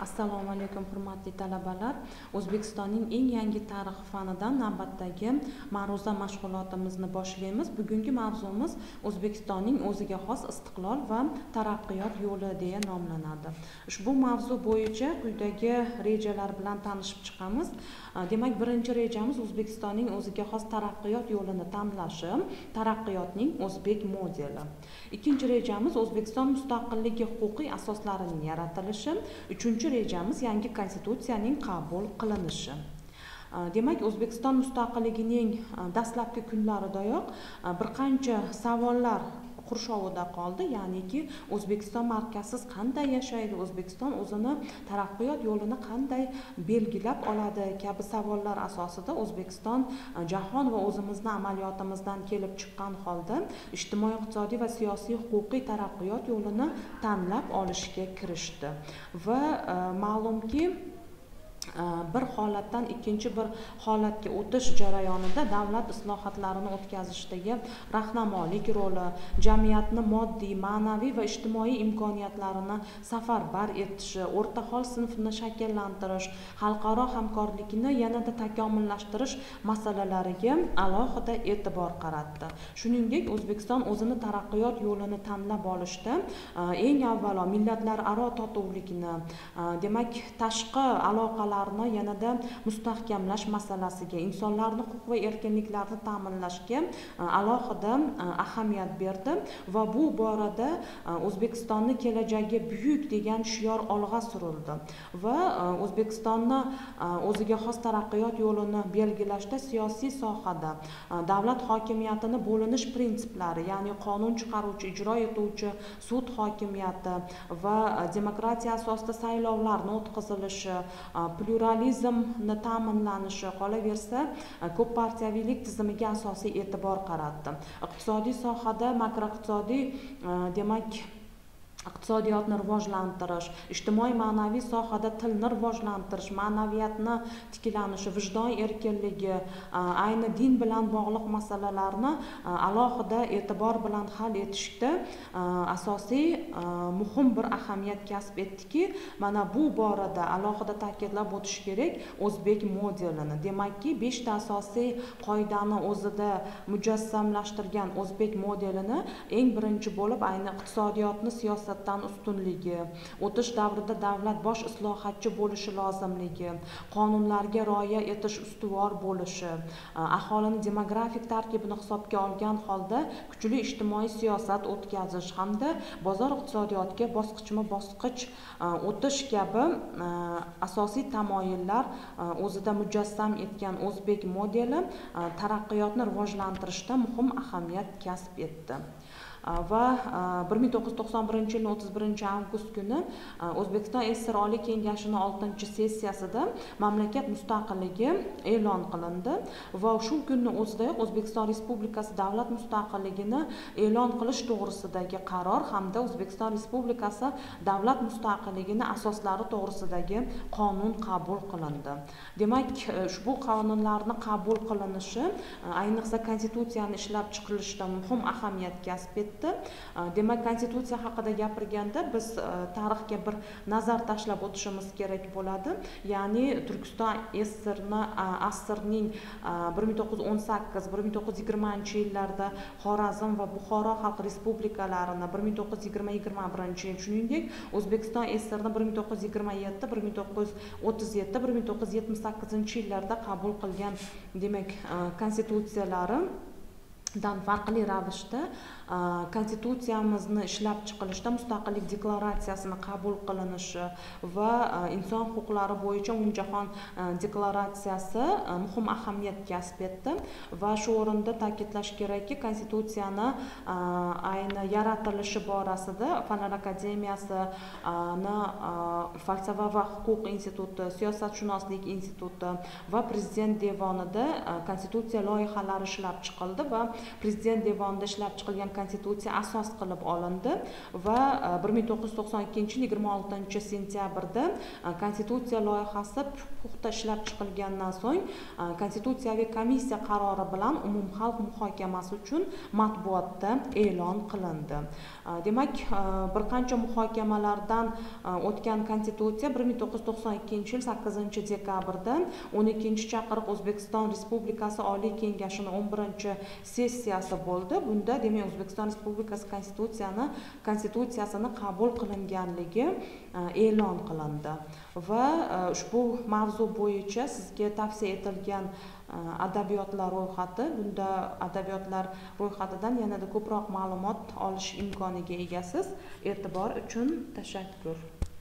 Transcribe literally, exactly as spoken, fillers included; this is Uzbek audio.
Assalomu alaykum hurmatli talabalar. O'zbekistonning eng yangi tarix fanidan navbatdagi ma'ruza mashg'ulotimizni boshlaymiz. Bugungi mavzumiz O'zbekistonning o'ziga xos istiqlol va taraqqiyot yo'li deya nomlanadi. Ushbu mavzu bo'yicha quyidagi rejalar bilan tanishib chiqamiz. Demak, birinchi rejamiz O'zbekistonning o'ziga xos taraqqiyot yo'lini tanlashi, taraqqiyotning o'zbek modeli. Ikkinchi rejamiz O'zbekiston mustaqilligi huquqiy asoslarining yaratilishi. Uchinchi rejamiz yangi konstitutsiyaning qabul qilinishi. Demak, O'zbekiston mustaqilligining dastlabki kunlaridayoq bir qancha savollar qurshovida qoldi, ya'niki O'zbekiston markazsiz qanday yashaydi, O'zbekiston o'zini taraqqiyot yo'lini qanday belgilab oladi kabi savollar asosida O'zbekiston jahon va o'zimizni amaliyotimizdan kelib chiqqan holda ijtimoiy, iqtisodiy va siyosiy huquqiy taraqqiyot yo'lini tanlab olishga kirishdi va ma'lumki bir holatdan ikkinchi bir holatga o'tish jarayonida davlat islohotlarini o'tkazishdagi rahnamolik roli, jamiyatni moddiy, ma'naviy va ijtimoiy imkoniyatlarini safarbar etishi, o'rta hol sinfini shakllantirish, xalqaro hamkorlikni yanada takomillashtirish masalalariga alohida e'tibor qaratdi. Shuningdek, O'zbekiston o'zini taraqqiyot yo'lini tanlab olishda eng avvalo millatlararo totuvlikni, demak, tashqi aloqalar yanada mustahkamlash masalasiga, insonlarning huquq va erkinliklarini ta'minlashga alohida ahamiyat berdi va bu borada O'zbekistonni kelajagi buyuk degan shior olg'a surildi va O'zbekistonni o'ziga xos taraqqiyot yo'lini belgilashda siyosiy sohada davlat hokimiyatini bo'linish prinsiplari, ya'ni qonun chiqaruvchi, ijro etuvchi sud hokimiyati va demokratiya asosida saylovlarning o'tkazilishi, pluralizmni ta'minlanishi, qolaversa ko'p partiyaviylik tizimiga asosiy e'tibor qaratdi. Iqtisodiy sohada makroiqtisodiy, demak, iqtisodiyotni rivojlantirish, ijtimoiy ma'naviy sohada tilni rivojlantirish, ma'naviyatni tiklanishi, vijdon erkinligi, ayni din bilan bog'liq masalalarni alohida e'tibor bilan hal etishda asosiy muhim bir ahamiyat kasb etdiki, mana bu borada alohida ta'kidlab o'tish kerak o'zbek modelini. Demakki, beshta asosiy qoidani o'zida mujassamlashtirgan o'zbek modelini eng birinchi bo'lib ayni iqtisodiyotni siyosat ustunligi, o'tish davrida davlat bosh islohotchi bo'lishi lozimligi, qonunlarga rioya etish ustuvor bo'lishi, aholini demografik tarkibini hisobga olgan holda kuchli ijtimoiy siyosat o'tkazish hamda bozor iqtisodiyotiga bosqichma-bosqich o'tish kabi asosiy tamoyillar o'zida mujassam etgan o'zbek modeli taraqqiyotni rivojlantirishda muhim ahamiyat kasb etdi. Va bir ming to'qqiz yuz to'qson birinchi yilning o'ttiz birinchi avgust kuni O'zbekiston S S R Oliy kengashining oltinchi sessiyasida mamlakat mustaqilligi e'lon qilindi va shu kunning o'zidayoq O'zbekiston Respublikasi davlat mustaqilligini e'lon qilish to'g'risidagi qaror hamda O'zbekiston Respublikasi davlat mustaqilligini asoslari to'g'risidagi qonun qabul qilindi. Demak, ushbu qonunlarni qabul qilinishi ayniqsa konstitutsiyani ishlab chiqarishda muhim ahamiyat kasb etdi. Demak, konstitutsiya haqida gapirganda biz tarixga bir nazar tashlab o'tishimiz kerak bo'ladi. Ya'ni Turkiston S S Rni asrning bir ming to'qqiz yuz o'n sakkiz bir ming to'qqiz yuz yigirmanchi yillarda Xorazm va Buxoro xalq respublikalarini bir ming to'qqiz yuz yigirma yigirma birinchi yil, shuningdek O'zbekiston S S Rni bir ming to'qqiz yuz yigirma yetti bir ming to'qqiz yuz o'ttiz yetti bir ming to'qqiz yuz yetmish sakkizinchi yillarda qabul qilgan, demak, konstitutsiyalari dan farqli ravishda konstitutsiyamizni ishlab chiqilishda mustaqillik deklaratsiyasini qabul qilinishi va inson huquqlari bo'yicha umumjahon deklaratsiyasi muhim ahamiyat kasb etdi va shu o'rinda ta'kidlash kerakki, konstitutsiyani ayni yaratilishi borasida Fanlar akademiyasini falsafa va huquq instituti, siyosatshunoslik instituti va prezident devonida konstitutsiya loyihalari ishlab chiqildi va prezident devonida ishlab chiqilgan konstitutsiya asos qilib olindi va bir ming to'qqiz yuz to'qson ikkinchi yil yigirma oltinchi sentyabrda konstitutsiya loyihasi puxta ishlab chiqilgandan so'ng konstitutsiyaviy komissiya qarori bilan umumxalq muhokamasi uchun matbuotda e'lon qilindi. Demak, bir qancha muhokamalardan o'tgan konstitutsiya bir ming to'qqiz yuz to'qson ikkinchi yil sakkizinchi dekabrda o'n ikkinchi chaqiriq O'zbekiston Respublikasi Oliy Kengashining o'n birinchi sessiyasi bo'ldi. Bunda demak O'zbekiston Respublikasi konstitutsiyani konstitutsiyasini qabul qilinganligi e'lon qilindi va ushbu mavzu bo'yicha sizga tavsiya etilgan adabiyotlar ro'yxati, bunda adabiyotlar ro'yxatidan yanada ko'proq ma'lumot olish imkoniga egasiz. E'tibor uchun tashakkur.